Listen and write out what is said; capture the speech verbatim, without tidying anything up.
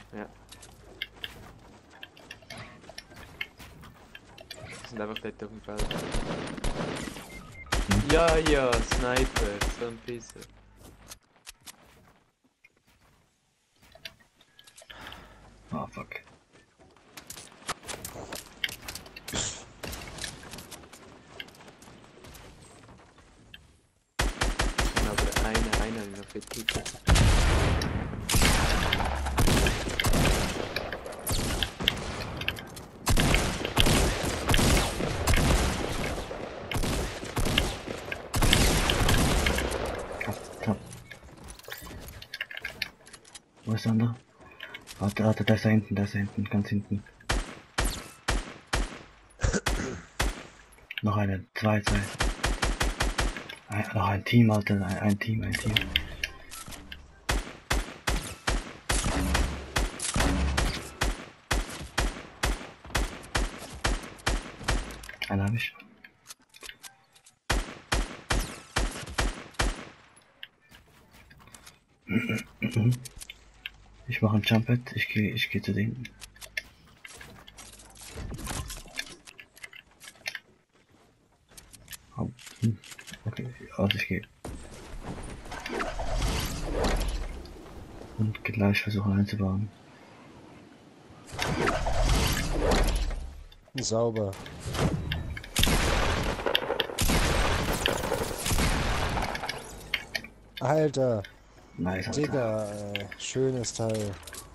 Ja. Die sind einfach dort auf dem Feld. Hm. Ja, ja, Sniper, so ein Pisser. Ah, fuck. Aber einer, einer noch fit kicken. Knapp, knapp. Wo ist der andere? Warte, warte, da ist da hinten, da ist da hinten, ganz hinten. Noch eine, zwei, zwei. Ein, noch ein Team, Alter, ein, ein Team, ein Team. Einen hab ich. Ich mache ein Jumpet, ich gehe ich geh zu denen. Oh, hm. Okay, also ich gehe. Und gleich versuchen einzubauen. Sauber. Alter, Nice, Alter. Digga, ey, schönes Teil.